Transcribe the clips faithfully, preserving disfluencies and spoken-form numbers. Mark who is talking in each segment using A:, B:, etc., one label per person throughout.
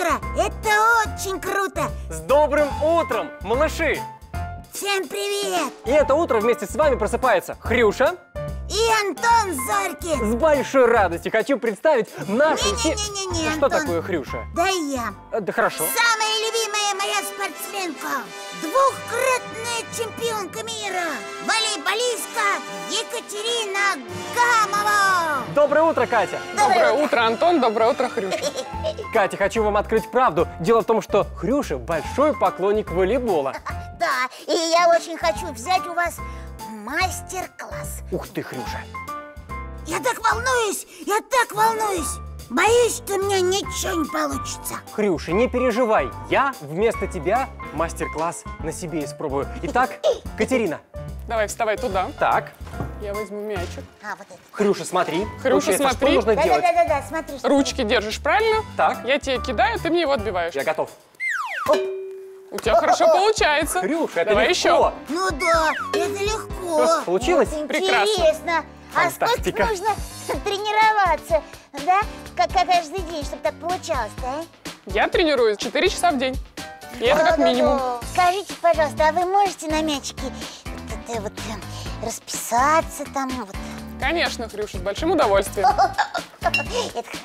A: утро! Это очень круто!
B: С добрым утром, малыши!
A: Всем привет!
B: И это утро вместе с вами просыпается Хрюша
A: и Антон Зорькин.
B: С большой радостью хочу представить нашу...
A: Не-не-не-не-не,
B: Что
A: Антон.
B: такое Хрюша?
A: Да я.
B: А, да хорошо.
A: Самая любимая моя спортсменка. Двухкратная чемпионка мира. Волейболистка Екатерина Гамова.
B: Доброе утро, Катя.
C: Доброе утро, Антон. Доброе утро, Хрюша.
B: Катя, хочу вам открыть правду. Дело в том, что Хрюша большой поклонник волейбола.
A: Да, и я очень хочу взять у вас мастер-класс.
B: Ух ты, Хрюша.
A: Я так волнуюсь, я так волнуюсь. Боюсь, что у меня ничего не получится.
B: Хрюша, не переживай. Я вместо тебя мастер-класс на себе испробую. Итак, Катерина.
C: Давай, вставай туда.
B: Так.
C: Я возьму мячик.
A: А, вот это.
B: Хрюша, смотри.
C: Хрюша,
B: Получается,
C: смотри.
B: Что нужно делать?
A: Да-да-да, смотри. Что
C: Ручки держишь правильно?
B: Так.
C: Я тебе кидаю, ты мне его отбиваешь.
B: Я готов.
C: У тебя хорошо получается.
B: Хрюша, это
C: Давай
B: легко.
C: еще.
A: Ну да, это легко.
B: Получилось?
A: Вот
C: Прекрасно.
A: интересно. А
B: Фантастика.
A: сколько нужно тренироваться, да? Как каждый день, чтобы так получалось-то, а?
C: Я тренируюсь четыре часа в день. И это как минимум.
A: Скажите, пожалуйста, а вы можете на мячике вот, это, вот э, расписаться там, вот?
C: Конечно, Хрюша, с большим удовольствием.
A: Это хорошо.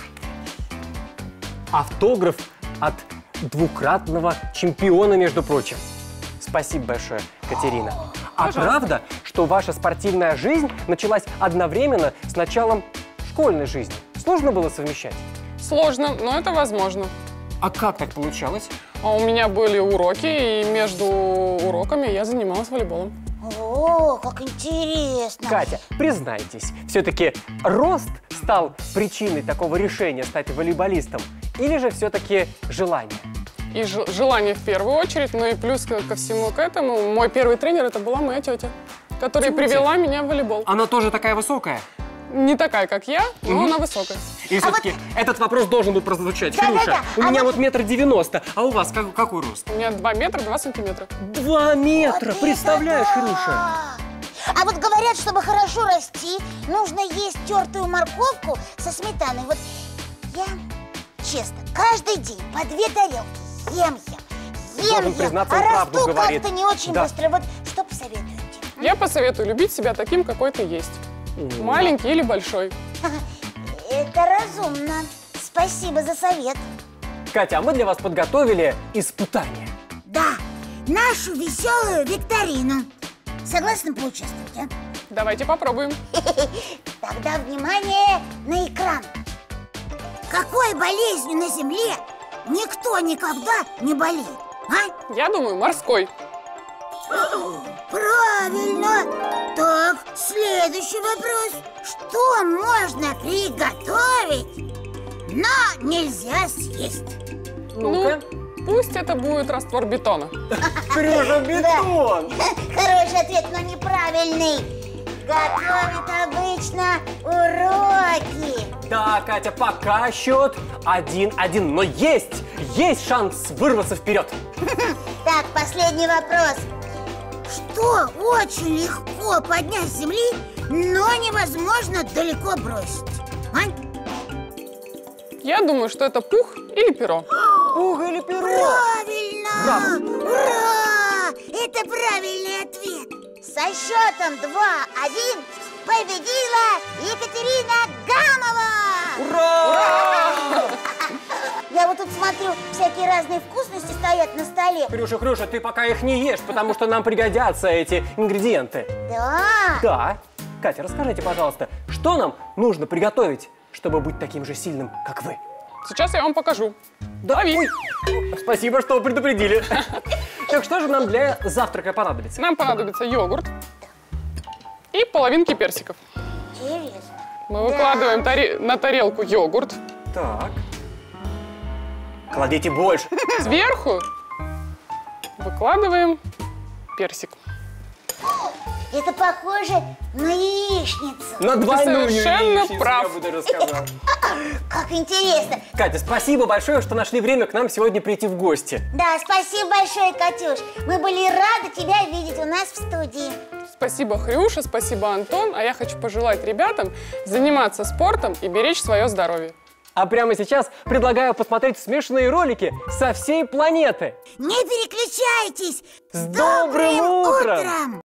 B: Автограф от двукратного чемпиона, между прочим. Спасибо большое, Катерина. А
C: Пожалуйста.
B: правда, что ваша спортивная жизнь началась одновременно с началом школьной жизни? Сложно было совмещать?
C: Сложно, но это возможно.
B: А как так получалось?
C: А у меня были уроки, и между уроками я занималась волейболом.
A: О, как интересно.
B: Катя, признайтесь, все-таки рост стал причиной такого решения стать волейболистом? Или же все-таки желание?
C: И ж- желание в первую очередь, ну и плюс ко, ко всему к этому, мой первый тренер это была моя тетя, которая
B: Тетя?
C: привела меня в волейбол.
B: Она тоже такая высокая?
C: Не такая, как я, но
B: Мгм.
C: она высокая.
B: И все-таки этот вопрос должен был прозвучать.
A: Да, да,
B: Хрюша,
A: да.
B: у
A: А
B: меня
A: вот-
B: вот метр девяносто, а у вас как- какой рост?
C: У меня два метра два сантиметра.
B: Два метра,
A: Вот
B: представляешь,
A: это
B: Хрюша?
A: да! А вот говорят, чтобы хорошо расти, нужно есть тертую морковку со сметаной. Вот я, честно, каждый день по две тарелки ем, ем, ем,
B: Должен
A: ем,
B: признаться,
A: а
B: он правду
A: расту
B: говорит.
A: как-то не очень
B: Да.
A: быстро. Вот что посоветуете?
C: Я посоветую любить себя таким, какой ты есть.
B: М.
C: Маленький или большой.
A: Это разумно. Спасибо за совет.
B: Катя, а мы для вас подготовили испытание.
A: Да, нашу веселую викторину. Согласны поучаствовать, а?
C: Давайте попробуем.
A: Тогда внимание на экран. Какой болезнью на Земле никто никогда не болеет, а?
C: Я думаю, морской.
A: Правильно. Так, следующий вопрос. Что можно приготовить, но нельзя съесть?
B: Ну-ка.
C: Пусть это будет раствор бетона.
B: Хрюша, бетон!
A: Хороший ответ, но неправильный. Готовят обычно уроки.
B: Да, Катя, пока счет один-один, но есть, есть шанс вырваться вперед.
A: Так, последний вопрос. Что очень легко поднять с земли, но невозможно далеко бросить? А?
C: Я думаю, что это пух или перо.
B: Пух или перо?
A: Правильно!
B: Браво!
A: Ура! Это правильный ответ. Со счетом два-один победила Екатерина Гамова!
B: Ура!
A: Я вот тут смотрю, всякие разные вкусности стоят на столе.
B: Хрюша, Хрюша, ты пока их не ешь, потому что нам пригодятся эти ингредиенты.
A: Да.
B: Да. Катя, расскажите, пожалуйста, что нам нужно приготовить, чтобы быть таким же сильным, как вы?
C: Сейчас я вам покажу.
B: Да,
C: Лови.
B: ой. Спасибо, что предупредили. Так что же нам для завтрака понадобится?
C: Нам понадобится йогурт и половинки персиков.
A: Интересно.
C: Мы выкладываем таре- на тарелку йогурт.
B: Так. Кладите больше.
C: Сверху выкладываем персик.
A: Это похоже на яичницу.
B: На двойную
C: совершенно
B: яичницу,
C: прав.
B: я бы даже сказал.
A: Как интересно.
B: Катя, спасибо большое, что нашли время к нам сегодня прийти в гости.
A: Да, спасибо большое, Катюш. Мы были рады тебя видеть у нас в студии.
C: Спасибо, Хрюша, спасибо, Антон. А я хочу пожелать ребятам заниматься спортом и беречь свое здоровье.
B: А прямо сейчас предлагаю посмотреть смешные ролики со всей планеты.
A: Не переключайтесь!
B: С добрым утром!
A: утром!